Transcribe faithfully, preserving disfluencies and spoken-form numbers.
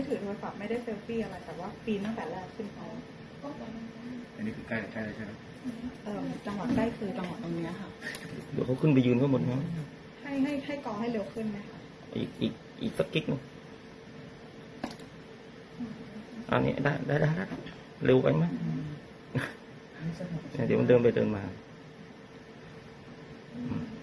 ถือโทรศัพท์ไม่ได้เซลฟี่อะไรแต่ว่าปีนตั้งแต่แรกขึ้นเขาอันนี้คือใกล้ใกล้ใช่ไหมเออจังหวะใกล้คือจังหวะตรงนี้ค่ะเดี๋ยวเขาขึ้นไปยืนข้างบนนะให้ให้ให้กองให้เร็วขึ้นไหมคะอีกอีกอีกสักกิ๊กนึงอันนี้ได้ได้ได้เร็วไปไหมเดี๋ยวมันเดินไปเดินมา